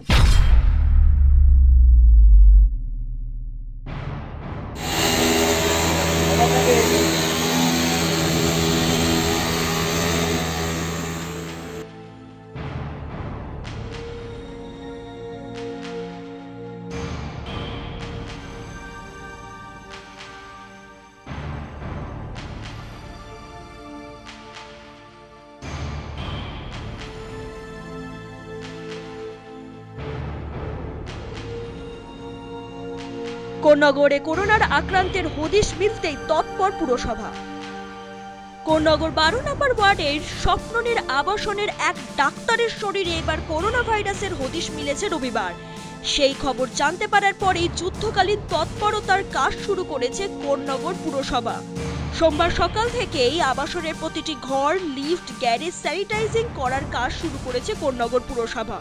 কোন্নগরে করোনার আক্রান্তের হদিশ মিলতেই তৎপর পুরসভা। কোন্নগর 12 নম্বর ওয়ার্ডের স্বপ্নের আবাসনের এক ডাক্তারের শরীরে এবার করোনা ভাইরাসের হদিশ মিলেছে রবিবার। সেই খবর জানতে পারার পরেই যুদ্ধকালীন তৎপরতার কাজ শুরু করেছে কোন্নগর পুরসভা। সোমবার সকাল থেকেই আবাসনের প্রতিটি ঘর, লিফট, গ্যারেজ স্যানিটাইজিং করার কাজ শুরু করেছে কোন্নগর পুরসভা।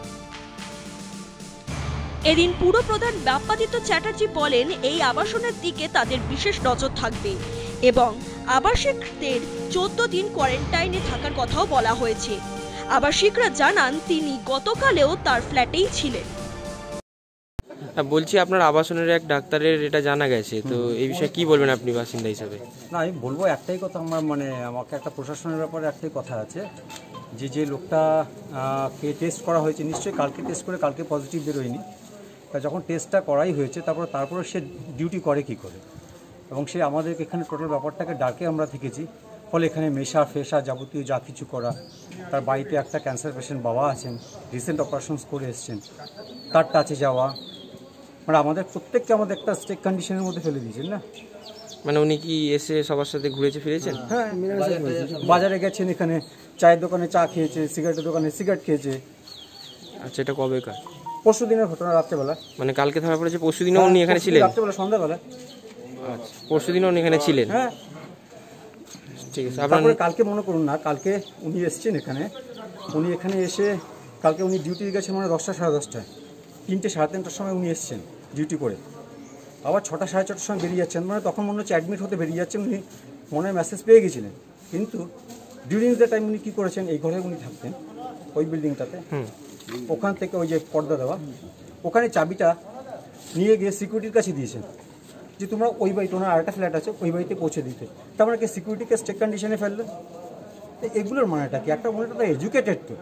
এদিন পুরপ্রধান বাপ্পাদিত্য চ্যাটার্জি বলেন, এই আবাসনের দিকে তাদের বিশেষ নজর থাকবে এবং আবাসিকদের 14 দিন কোয়ারেন্টাইনে থাকার কথাও বলা হয়েছে। আবাসিকরা জানান তিনি গতকালেও তার ফ্ল্যাটেই ছিলেন। বলছি, আপনার আবাসনের এক ডাক্তারের এটা জানা গেছে, তো এই বিষয়ে কি বলবেন আপনি বাসিন্দা হিসাবে? না, আমি বলবো একটাই কথা, আমাকে একটা প্রশাসনের ব্যাপারে একটাই কথা আছে যে লোকটা কে টেস্ট করা হয়েছে, নিশ্চয়ই কালকে টেস্ট করে কালকে পজিটিভ বেরোয়নি। যখন টেস্টটা করাই হয়েছে তারপরে সে ডিউটি করে কি করে, এবং সে আমাদেরকে এখানে টোটাল ব্যাপারটাকে ডাকে আমরা থেকেছি। ফলে এখানে ফেসা যাবতীয় যা কিছু করা, তার বাড়িতে একটা ক্যান্সার পেশেন্ট বাবা আছেন, রিসেন্ট অপারেশনস করে এসছেন, তার টাচে যাওয়া, আমাদের প্রত্যেককে আমাদের একটা স্টেক কন্ডিশনের মধ্যে ফেলে দিয়েছেন না। উনি কি এসে সবার সাথে ঘুরেছে ফিরেছেন? হ্যাঁ, বাজারে গেছেন, এখানে চায়ের দোকানে চা খেয়েছে, সিগারেটের দোকানে সিগারেট খেয়েছে। আচ্ছা, এটা কবেকার? পরশু দিনের ঘটনা, রাত্রেবেলা। কালকে ধরা পড়েছে, পরশু দিনও উনি এখানে ছিলেন? রাত্রেবেলা, সন্ধ্যাবেলা। আচ্ছা, পরশু দিনও উনি এখানে ছিলেন? হ্যাঁ, ঠিক আছে। তারপরে কালকে মনে করুন না, কালকে উনি এসছেন এখানে, উনি এখানে এসে কালকে উনি ডিউটি গেছেন 10টা সাড়ে 10টায়, 3টে সাড়ে 3টার সময় উনি এসছেন ডিউটি করে, আবার 6টা সাড়ে 6টার সময় বেরিয়ে যাচ্ছেন। তখন মনে হচ্ছে অ্যাডমিট হতে বেরিয়ে যাচ্ছেন, উনি মনে মেসেজ পেয়ে গেছিলেন। কিন্তু ডিউরিং দ্য টাইম উনি কী করেছেন, এই ঘরে উনি থাকতেন ওই বিল্ডিংটাতে, ওখান থেকে ওই যে পর্দা দেওয়া, ওখানে চাবিটা নিয়ে গিয়ে সিকিউরিটির কাছে দিয়েছেন যে তোমরা ওই বাড়িতে, ওনার আরেকটা ফ্ল্যাট আছে, ওই বাড়িতে পৌঁছে দিতে। তারপরে কি সিকিউরিটিকে স্টেক কন্ডিশনে ফেললেন? এগুলোর মানেটা কি? একটা মনে তো এডুকেটেড, তো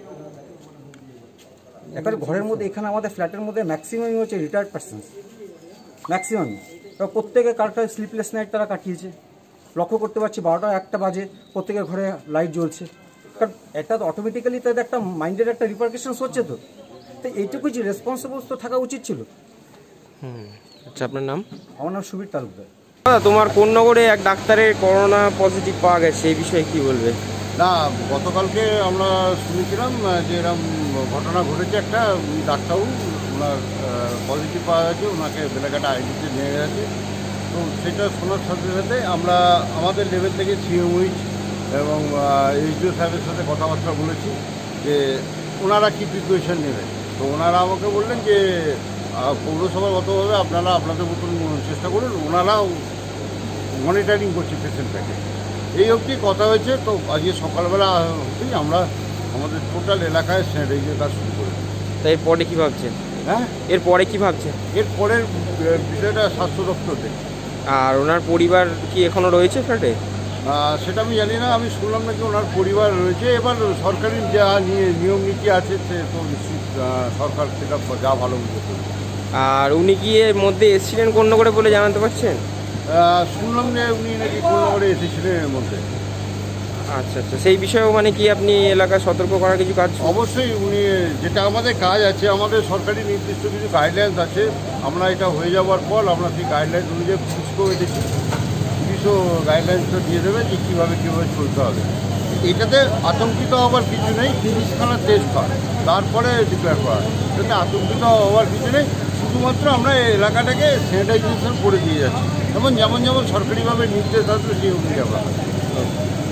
একটা ঘরের মধ্যে, এখানে আমাদের ফ্ল্যাটের মধ্যে ম্যাক্সিমামই হচ্ছে রিটায়ার্ড পার্সন, ম্যাক্সিমামই। প্রত্যেকে কারটা স্লিপলেস নাইট তারা কাটিয়েছে। লক্ষ্য করতে পারছি 12টা 1টা বাজে প্রত্যেকের ঘরে লাইট জ্বলছে, কারণ এটা তো অটোমেটিক্যালি তাদের একটা মাইন্ডের একটা রিপারকেশনস হচ্ছে। তো এইটুকু যে রেসপন্সিবল তো থাকা উচিত ছিল। আচ্ছা, আপনার নাম? আমার নাম সুবীর তালুকদার। তোমার কোন্নগরে এক ডাক্তারের করোনা পজিটিভ পাওয়া গেছে, এই বিষয়ে কি বলবে? না, গতকালকে আমরা শুনেছিলাম যে এরকম ঘটনা ঘটেছে, একটা ডাক্তারবাবু ওনার পজিটিভ পাওয়া গেছে, ওনাকে বেলাঘাটা আইডিতে নিয়ে গেছে। তো সেটা শোনার সাথে সাথে আমরা আমাদের লেভেল থেকে সিএমওইচ এবং এইচডিও সাহেবের সাথে কথাবার্তা বলেছি যে ওনারা কী প্রিপারেশন নেবেন। তো ওনারা আমাকে বললেন যে পৌরসভাগতভাবে আপনারা আপনাদের মতন চেষ্টা করুন, ওনারাও মনিটরিং করছে পেশেন্টটাকে। এই অবধি কথা হয়েছে। তো আজকে সকালবেলা হতেই আমরা আমাদের টোটাল এলাকায় স্যানিটাইজের কাজ শুরু করেছি। তো এরপরে কী ভাবছেন? হ্যাঁ, এরপরে কী ভাবছেন? এরপরের বিষয়টা স্বাস্থ্য দপ্তর দেখে। আর ওনার পরিবার কি এখনও রয়েছে ফ্ল্যাটে? সেটা আমি জানি না, আমি শুনলাম নাকি ওনার পরিবার রয়েছে। এবার সরকারি যা নিয়ম নীতি আছে সে তো নিশ্চিত সরকার সেটা যা ভালো বুঝতে করবে। আর উনি কি এর মধ্যে এসেছিলেন কোন্নগরে বলে জানাতে পারছেন? শুনলাম যে উনি নাকি কোন্নগরে এসেছিলেন এর মধ্যে। আচ্ছা আচ্ছা, সেই বিষয়েও কি আপনি এলাকায় সতর্ক করার কিছু কাজ? অবশ্যই, উনি যেটা আমাদের কাজ আছে, আমাদের সরকারি নির্দিষ্ট কিছু গাইডলাইন্স আছে। আমরা এটা হয়ে যাওয়ার পর আমরা সেই গাইডলাইন্স অনুযায়ী পুলিশকেও দেখি, পুলিশও গাইডলাইন্সটা দিয়ে দেবে যে কীভাবে চলতে হবে। এটাতে আতঙ্কিত হওয়ার কিছু নেই। 30খানা টেস্ট হয়, তারপরে ডিক্লেয়ার করা হয়। এটাতে আতঙ্কিত হওয়ার কিছু নেই। শুধুমাত্র আমরা এই এলাকাটাকে স্যানিটাইজেশন করে দিয়ে যাচ্ছি, এবং যেমন সরকারিভাবে নির্দেশ আসবে সেই অনুযায়ী আমরা